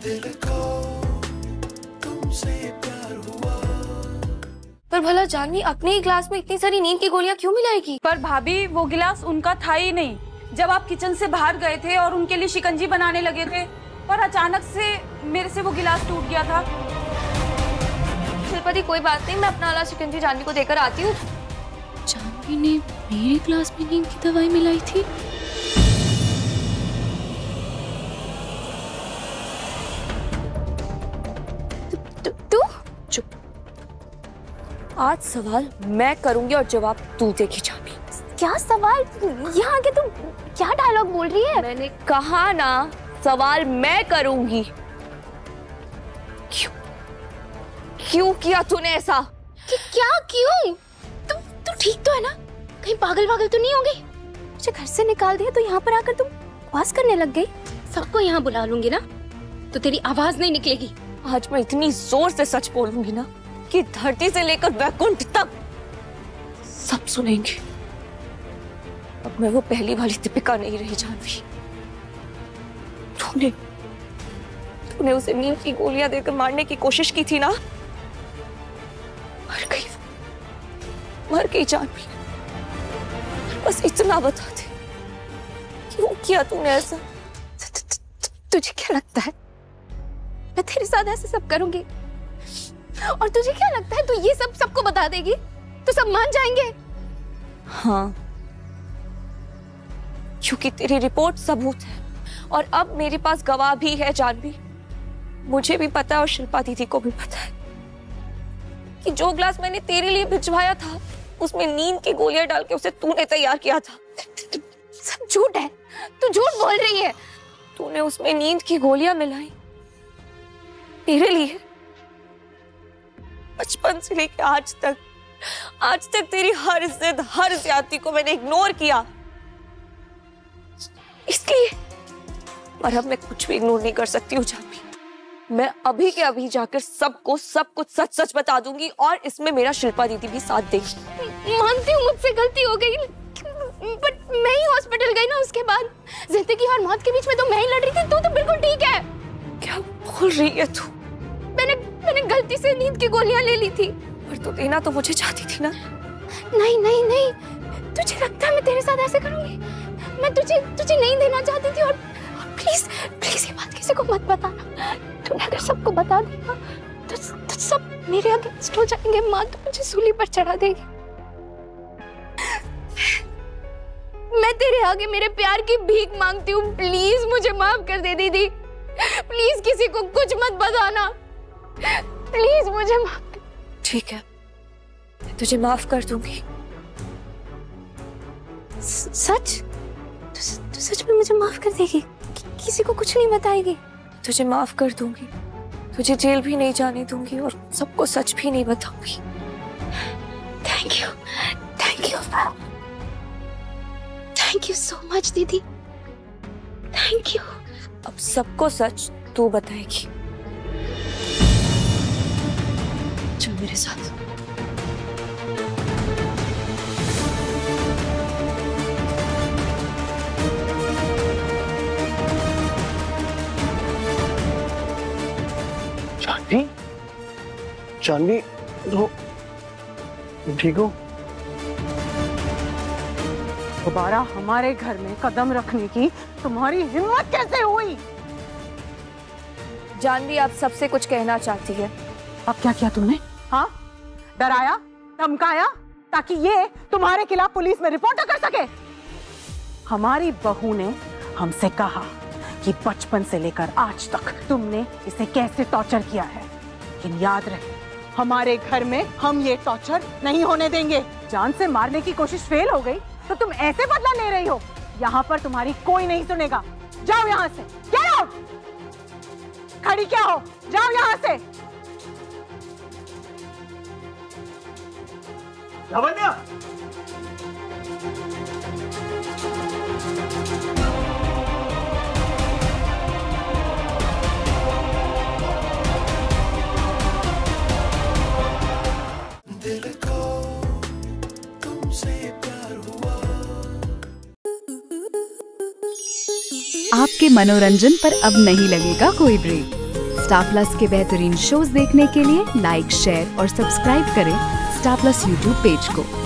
दिल को तुमसे प्यार हुआ। पर भला जानवी अपने ही ग्लास में इतनी सारी नींद की गोलियां क्यों मिलाएगी? पर भाभी वो गिलास उनका था ही नहीं। जब आप किचन से बाहर गए थे और उनके लिए शिकंजी बनाने लगे थे, पर अचानक से मेरे से वो गिलास टूट गया था। शिल्पा दी कोई बात नहीं, मैं अपना वाला शिकंजी जानवी को देकर आती हूँ। जानवी ने मेरे ग्लास में नींद की दवाई मिलाई थी? तू चुप। आज सवाल मैं करूंगी और जवाब तू देगी जानवी। क्या सवाल? यहाँ आके तुम क्या डायलॉग बोल रही है? मैंने कहा ना, सवाल मैं करूंगी। क्यों किया तूने ऐसा? क्या क्यों? तू ठीक तो है ना? कहीं पागल तो नहीं हो गई? मुझे घर से निकाल दिया तो यहाँ पर आकर तुम बकवास करने लग गई। सबको यहाँ बुला लूंगी ना तो तेरी आवाज नहीं निकलेगी। आज मैं इतनी जोर से सच बोलूंगी ना कि धरती से लेकर वैकुंठ तक सब सुनेंगे। अब मैं वो पहली वाली दीपिका नहीं रही जानवी। तूने उसे नींद की गोलियां देकर मारने की कोशिश की थी ना, मर गई जानवी। बस इतना बता दे, क्यों किया तूने ऐसा? तुझे क्या लगता है मैं तेरे साथ ऐसे सब करूंगी? और तुझे क्या लगता है तू ये सब सबको बता देगी तो सब मान जाएंगे? हाँ, क्योंकि तेरी रिपोर्ट सबूत है और अब मेरे पास गवाह भी है जानवी। मुझे भी पता है और शिल्पा दीदी को भी पता है कि जो ग्लास मैंने तेरे लिए भिजवाया था उसमें नींद की गोलियां डाल के उसे तूने तैयार किया था। सब झूठ है, तू झूठ बोल रही है। तूने उसमें नींद की गोलियां मिलाई तेरे लिए। बचपन से लेकर आज तक तेरी हर जिद, हर ज्यादती को मैंने इग्नोर किया, इसलिए। और अब मैं कुछ भी इग्नोर नहीं कर सकती हूँ जानवी। मैं अभी के अभी जाकर सबको सब कुछ सच सच बता दूंगी और इसमें मेरा शिल्पा दीदी भी साथ देगी। मानती हूँ मुझसे गलती हो गई, बट मैं ही हॉस्पिटल गई ना, उसके बाद जिंदगी और मौत के बीच में तो मैं ही लड़ रही थी। तू तो बिल्कुल ठीक है। क्या बोल रही है तू? मैंने गलती से नींद की गोलियां ले ली थी। पर तू देना तो मुझे चाहती थी ना? नहीं, तुझे लगता है मैं तेरे साथ ऐसे करूंगी? मैं तुझे नहीं देना चाहती थी। और प्लीज ये बात किसी को मत बताना। तूने अगर सबको बता दिया तो सब मेरे अगेंस्ट हो जाएंगे। माँ तो मुझे सूली पर चढ़ा देगी। मैं तेरे आगे मेरे प्यार की भीख मांगती हूँ, प्लीज मुझे माफ कर दे दीदी। प्लीज किसी को कुछ मत बताना, प्लीज मुझे माफ कर। ठीक है, तुझे माफ कर दूंगी। सच? तू सच में मुझे माफ कर देगी? किसी को कुछ नहीं बताएगी? तुझे माफ कर दूंगी, तुझे जेल भी नहीं जाने दूंगी और सबको सच भी नहीं बताऊंगी। थैंक यू सो मच दीदी, थैंक यू। अब सबको सच तू बताएगी। चल मेरे साथ। जानवी तो ठीक हो? दोबारा हमारे घर में कदम रखने की तुम्हारी हिम्मत कैसे हुई? जानवी आप सबसे कुछ कहना चाहती है। अब क्या किया तूने? हाँ, डराया, धमकाया ताकि ये तुम्हारे खिलाफ पुलिस में रिपोर्ट कर सके। हमारी बहू ने हमसे कहा कि बचपन से लेकर आज तक तुमने इसे कैसे टॉर्चर किया है, लेकिन याद रहे हमारे घर में हम ये टॉर्चर नहीं होने देंगे। जान से मारने की कोशिश फेल हो गई तो तुम ऐसे बदला ले रही हो? यहाँ पर तुम्हारी कोई नहीं सुनेगा। जाओ यहाँ से, गेट आउट। खड़ी क्या हो, जाओ यहाँ से। लावण्या, दिल को तुमसे प्यार हुआ। आपके मनोरंजन पर अब नहीं लगेगा कोई ब्रेक। स्टार प्लस के बेहतरीन शोज देखने के लिए लाइक, शेयर और सब्सक्राइब करें स्टार प्लस यूट्यूब पेज को।